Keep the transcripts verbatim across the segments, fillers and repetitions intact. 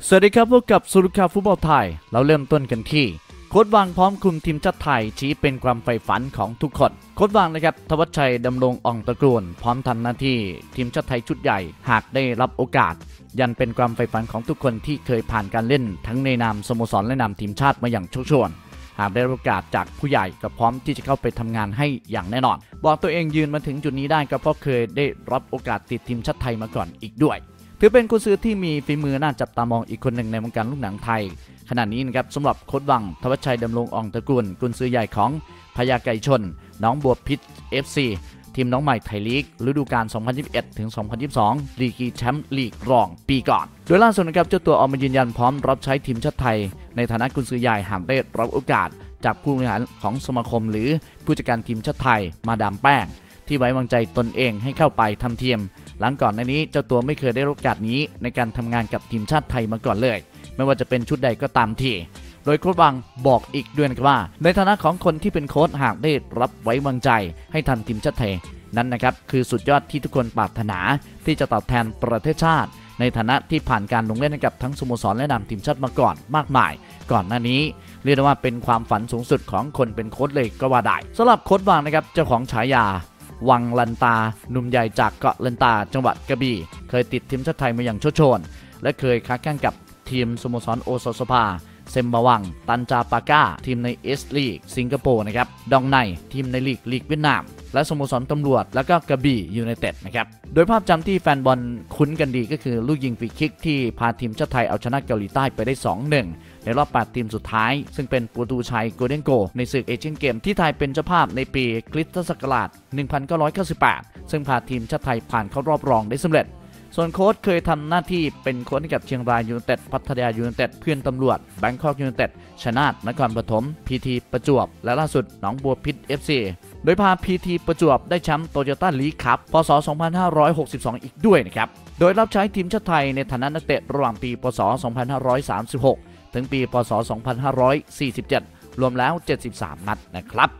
สวัสดีครับพบกับสุรุข่าวฟุตบอลไทยเราเริ่มต้นกันที่โค้ชวังพร้อมคุมทีมชาติไทยชี้เป็นความใฝ่ฝันของทุกคนโค้ชวังนะครับธวัชชัยดำรงอ่องตระกูลพร้อมทำหน้าที่ทีมชาติไทยชุดใหญ่หากได้รับโอกาสยันเป็นความใฝ่ฝันของทุกคนที่เคยผ่านการเล่นทั้งในนามสโมสรและนามทีมชาติมาอย่างโชคโชนหากได้รับโอกาสจากผู้ใหญ่ก็พร้อมที่จะเข้าไปทำงานให้อย่างแน่นอนบอกตัวเองยืนมาถึงจุดนี้ได้ก็เพราะเคยได้รับโอกาสติดทีมชาติไทยมาก่อนอีกด้วยถือเป็นกุญสือที่มีฝีมือน่าจับตามองอีกคนหนึ่งในวงการลูกหนังไทยขณะนี้นะครับสำหรับโค้ชวังธวัชชัยดำรงอ่องตระกูลกุญสือใหญ่ของพญาไก่ชนน้องบัวพิษ เอฟ ซี ทีมน้องใหม่ไทยลีกฤดูกาล สองพันยี่สิบเอ็ด ถึง สองพันยี่สิบสอง ลีกแชมป์ลีกรองปีก่อนโดยล่าสุดนะครับเจ้าตัวออกมายืนยันพร้อมรับใช้ทีมชาติไทยในฐานะกุญสือใหญ่หากได้รับโอกาสจากผู้บริหารของสมาคมหรือผู้จัดการทีมชาติไทยมาดามแป้งที่ไว้วางใจตนเองให้เข้าไปทำทีมหลังก่อนในนี้เจ้าตัวไม่เคยได้รับโอกาสนี้ในการทำงานกับทีมชาติไทยมาก่อนเลยไม่ว่าจะเป็นชุดใดก็ตามทีโดยโค้ชวังบอกอีกด้วยนะครับว่าในฐานะของคนที่เป็นโค้ชหากได้รับไว้วางใจให้ทำทีมชาติไทยนั้นนะครับคือสุดยอดที่ทุกคนปรารถนาที่จะตอบแทนประเทศชาติในฐานะที่ผ่านการลงเล่นกับทั้งสโมสรและนามทีมชาติมาก่อนมากมายก่อนหน้านี้เรียกได้ว่าเป็นความฝันสูงสุดของคนเป็นโค้ชเลยก็ว่าได้สำหรับโค้ชวังนะครับเจ้าของฉายาวังลันตาหนุ่มใหญ่จากเกาะลันตาจังหวัดกระบี่เคยติดทีมชาติไทยมาอย่างโชดโชนและเคยค้าแข่งกับทีมสโมสรโอซาสภาเซมบาวังตันจาปาก้าทีมในเอสลีกสิงคโปร์นะครับดองไนทีมในลีกลีกเวียดนามและสโมสรตำรวจแล้วก็กระบี่ยูไนเต็ดนะครับโดยภาพจำที่แฟนบอลคุ้นกันดีก็คือลูกยิงฟรีคิกที่พาทีมชาติไทยเอาชนะเกาหลีใต้ไปได้ สองหนึ่ง ในรอบแปดทีมสุดท้ายซึ่งเป็นประตูชัยโกลเด้นโกลในศึกเอเชียนเกมที่ไทยเป็นเจ้าภาพในปีคริสตศักราชหนึ่งพันเก้าร้อยเก้าสิบแปดซึ่งพาทีมชาติไทยผ่านเข้ารอบรองได้สำเร็จส่วนโค้ชเคยทำหน้าที่เป็นโค้ชให้กับเชียงรายยูไนเต็ดพัทยายูไนเต็ดเพื่อนตำรวจแบงคอกยูไนเต็ดชนาทนครปฐมพีทีประจวบและล่าสุดหนองบัวพิษ เอฟ ซี โดยพาพีทีประจวบได้แชมป์โตโยต้าลีกคัพพ.ศ. สองพันห้าร้อยหกสิบสองอีกด้วยนะครับโดยรับใช้ทีมชาติไทยในฐานะนักเตะระหว่างปีพ.ศ. สองพันห้าร้อยสามสิบหกถึงปีพ.ศ. สองพันห้าร้อยสี่สิบเจ็ดรวมแล้วเจ็ดสิบสามนัดนะครับ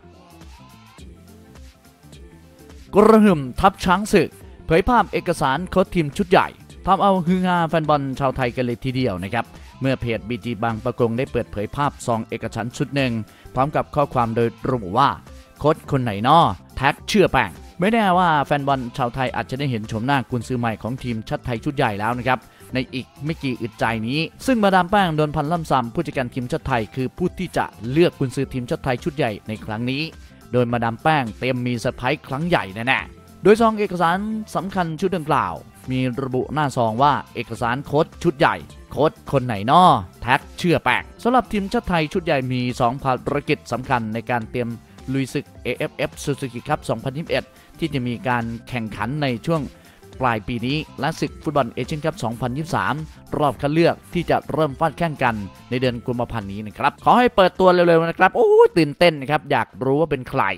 กระหึ่มทัพช้างศึกเผยภาพเอกสารโค้ชทีมชุดใหญ่ทำเอาฮือฮาแฟนบอลชาวไทยกันเลยทีเดียวนะครับเมื่อเพจ บี จี บางประกงได้เปิดเผยภาพซองเอกสารชุดหนึ่งพร้อมกับข้อความโดยระบุว่าโค้ชคนไหนน้อแท็กเชื่อแป้งไม่แน่ว่าแฟนบอลชาวไทยอาจจะได้เห็นชมหน้ากุนซือใหม่ของทีมชาติไทยชุดใหญ่แล้วนะครับในอีกไม่กี่อึดใจนี้ซึ่งมาดามแป้งโดนพันล่ำซำผู้จัดการทีมชาติไทยคือผู้ที่จะเลือกกุนซือทีมชาติไทยชุดใหญ่ในครั้งนี้โดยมาดามแป้งเตรียมมีเซอร์ไพรส์ครั้งใหญ่แน่ๆโดยซองเอกสารสำคัญชุดดังกล่าวมีระบุหน้าซองว่าเอกสารโค้ชชุดใหญ่โค้ชคนไหนน้อแท็กเชื่อแป้งสำหรับทีมชาติไทยชุดใหญ่มีสองภารกิจสำคัญในการเตรียมลุยศึก เอ เอฟ เอฟ Suzuki Cup สองพันยี่สิบเอ็ดที่จะมีการแข่งขันในช่วงปลายปีนี้และศึกฟุตบอลเอเชียนคัพ สองพันยี่สิบสาม รอบคัดเลือกที่จะเริ่มฟาดแข่งกันในเดือนกุมภาพันธ์นี้นะครับขอให้เปิดตัวเร็วๆนะครับโอ้ตื่นเต้นนะครับอยากรู้ว่าเป็นใคร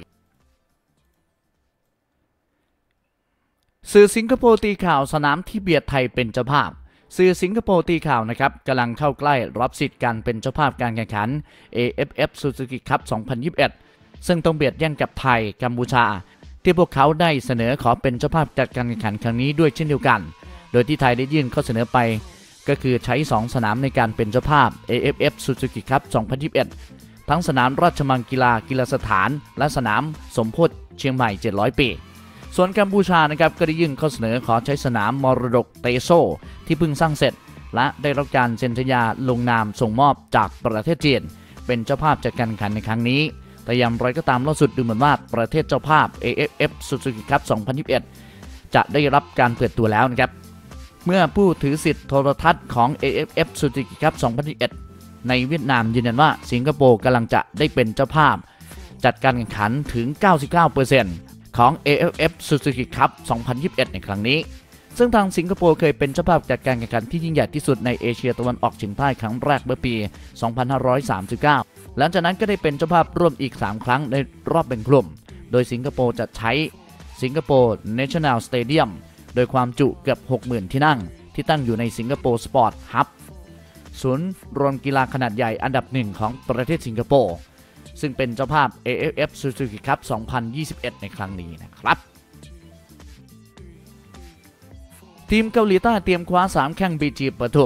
สื่อสิงคโปร์ตีข่าวสนามที่เบียดไทยเป็นเจ้าภาพสื่อสิงคโปร์ตีข่าวนะครับกำลังเข้าใกล้รับสิทธิ์การเป็นเจ้าภาพการแข่งขัน เอ เอฟ เอฟ Suzuki Cup สองพันยี่สิบเอ็ดซึ่งต้องเบียดแย่งกับไทยกัมพูชาที่พวกเขาได้เสนอขอเป็นเจ้าภาพจัดการแข่งขันครั้งนี้ด้วยเช่นเดียวกันโดยที่ไทยได้ยื่นข้อเสนอไปก็คือใช้สองสนามในการเป็นเจ้าภาพ เอ เอฟ เอฟ Suzuki Cup สองพันยี่สิบเอ็ดทั้งสนามราชมังกีฬากีฬาสถานและสนามสมโพธิเชียงใหม่เจ็ดร้อยปีส่วนกัมพูชานะครับก็ได้ยื่นข้อเสนอขอใช้สนามมรดกเตโซที่เพิ่งสร้างเสร็จและได้รับการเซ็นสัญญาลงนามส่งมอบจากประเทศจีนเป็นเจ้าภาพจัดการแข่งขันในครั้งนี้แต่อย่างไรก็ตามล่าสุดดูเหมือนว่าประเทศเจ้าภาพ เอ เอฟ เอฟ Suzuki Cup สองพันยี่สิบเอ็ดจะได้รับการเปิดตัวแล้วนะครับเมื่อผู้ถือสิทธิ์โทรทัศน์ของ เอ เอฟ เอฟ Suzuki Cup สองพันยี่สิบเอ็ดในเวียดนามยืนยันว่าสิงคโปร์กำลังจะได้เป็นเจ้าภาพจัดการแข่งขันถึง เก้าสิบเก้าเปอร์เซ็นต์ ของ เอ เอฟ เอฟ Suzuki Cup สองพันยี่สิบเอ็ดในครั้งนี้ซึ่งทางสิงคโปร์เคยเป็นเจ้าภาพจัดการแข่งขันที่ยิ่งใหญ่ที่สุดในเอเชียตะวันออกเฉียงใต้ครั้งแรกเมื่อปี สองพันห้าร้อยสามสิบเก้า หลังจากนั้นก็ได้เป็นเจ้าภาพร่วมอีกสามครั้งในรอบแบ่งกลุ่มโดยสิงคโปร์จะใช้สิงคโปร์ National Stadium โดยความจุเกือบ หกหมื่น ที่นั่งที่ตั้งอยู่ในสิงคโปร์สปอร์ตฮับศูนย์รวมกีฬาขนาดใหญ่อันดับหนึ่งของประเทศสิงคโปร์ซึ่งเป็นเจ้าภาพ เอ เอฟ เอฟ Suzuki Cup สองพันยี่สิบเอ็ดในครั้งนี้นะครับทีมเกาหลีใต้เตรียมคว้าสามแข้ง บี จี ปทุม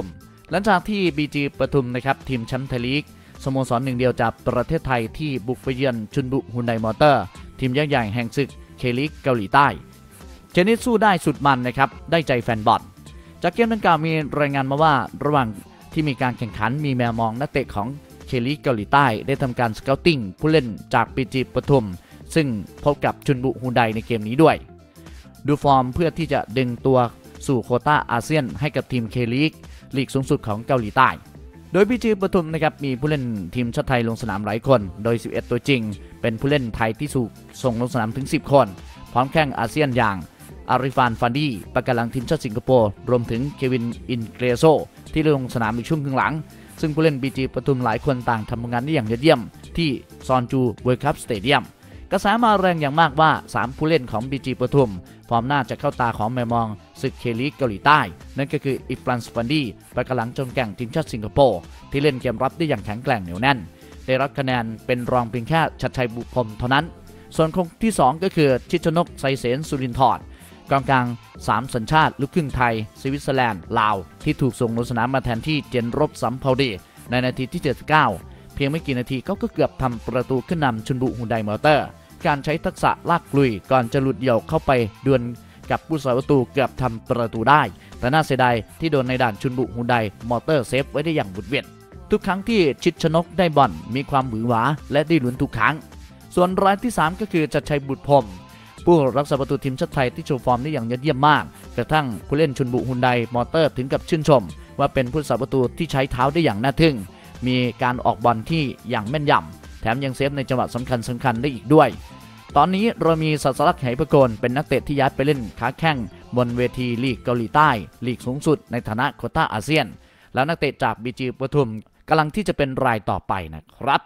หลังจากที่ บี จี ปทุมนะครับทีมแชมป์ไทยลีกสโมสรหนึ่งเดียวจากประเทศไทยที่บุกไปเยือนชุนบุฮุนไดมอเตอร์ทีมยักษ์ใหญ่แห่งศึกเคลีกเกาหลีใต้เจนิสสู้ได้สุดมันนะครับได้ใจแฟนบอลจากเกมดังกล่าวมีรายงานมาว่าระหว่างที่มีการแข่งขันมีแมวมองนักเตะของเคลีกเกาหลีใต้ได้ทำการสเกาติ้งผู้เล่นจาก บี จี ปทุมซึ่งพบกับชุนบุฮุนไดในเกมนี้ด้วยดูฟอร์มเพื่อที่จะดึงตัวสู่โควต้าอาเซียนให้กับทีมเคลีกลีกสูงสุดของเกาหลีใต้โดย บี จี ปทุมนะครับมีผู้เล่นทีมชาติไทยลงสนามหลายคนโดยสิบเอ็ดตัวจริงเป็นผู้เล่นไทยที่ถูกส่งลงสนามถึงสิบคนพร้อมแข่งอาเซียนอย่างอาริฟานฟันดี้ปะการังทีมชาติสิงคโปร์รวมถึงเควินอินเกรโซที่ลงสนามในช่วงครึ่งหลังซึ่งผู้เล่น บี จี ปทุมหลายคนต่างทำงานได้อย่างยอดเยี่ยมที่ซอนจูเวิลด์คัพสเตเดียมกระแสมาแรงอย่างมากว่าสามผู้เล่นของ บี จี ปทุมฟอร์มน่าจะเข้าตาของแมวมองศึกเคลีกเกาหลีใต้นั่นก็คืออิฟรันสฟันดี้ปะการังจนแก่งทีมชาติสิงคโปร์ที่เล่นเกมรับได้อย่างแข็งแกร่งเหนียวแน่นได้รับคะแนนเป็นรองเพียงแค่ชัดชัยบุพพรมเท่านั้นส่วนคนที่สองก็คือชิชนกไซเสนสุรินทร์กองกลางสามสัญชาติลูกครึ่งไทยสวิตเซอร์แลนด์ลาวที่ถูกส่งลงสนามมาแทนที่เจนรบสัมภาวดีในนาทีที่เจ็ดสิบเก้าเพียงไม่กี่นาทีก็เกือบทำประตูขึ้นนำชุนบุฮุนไดมอเตอร์การใช้ทักษะลากลุยก่อนจะหลุดเดี่ยวเข้าไปดวลกับผู้สาประตูเกือบทำประตูได้แต่น่าเสียดายที่โดนในด่านชุนบุฮุนไดมอเตอร์เซฟไว้ได้อย่างบุดเวียนทุกครั้งที่ชิดชนกได้บอลมีความหวือหวาและได้ลุ้นทุกครั้งส่วนรายที่สามก็คือชัดชัยบุตรพรหมผู้รักษาประตูทีมชาติไทยที่โชว์ฟอร์มได้อย่างยอดเยี่ยมมากกระทั่งผู้เล่นชุนบุฮุนไดมอเตอร์ถึงกับชื่นชมว่าเป็นผู้รักษาประตูที่ใช้เท้าได้อย่างน่าทึ่งมีการออกบอลที่อย่างแม่นยำแถมยังเซฟในจังหวะสำคัญสำคัญได้อีกด้วยตอนนี้เรามีศาสลักษ์ไหประโกลเป็นนักเตะที่ย้ายไปเล่นค้าแข่งบนเวทีลีกเกาหลีใต้ลีกสูงสุดในฐานะโควต้าอาเซียนแล้วนักเตะจาก บี จี ปทุมกำลังที่จะเป็นรายต่อไปนะครับ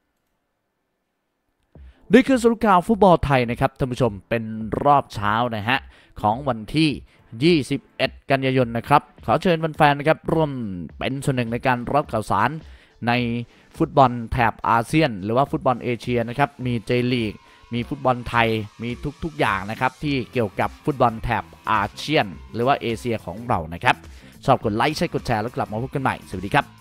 นี่คือสรุปข่าวฟุตบอลไทยนะครับท่านผู้ชมเป็นรอบเช้านะฮะของวันที่ยี่สิบเอ็ดกันยายนนะครับขอเชิญแฟนๆนะครับร่วมเป็นส่วนหนึ่งในการรับข่าวสารในฟุตบอลแถบอาเซียนหรือว่าฟุตบอลเอเชียนะครับมีเจลีกมีฟุตบอลไทยมีทุกๆอย่างนะครับที่เกี่ยวกับฟุตบอลแถบอาเซียนหรือว่าเอเชียของเรานะครับชอบกดไลค์ใช่กดแชร์แล้วกลับมาพบกันใหม่สวัสดีครับ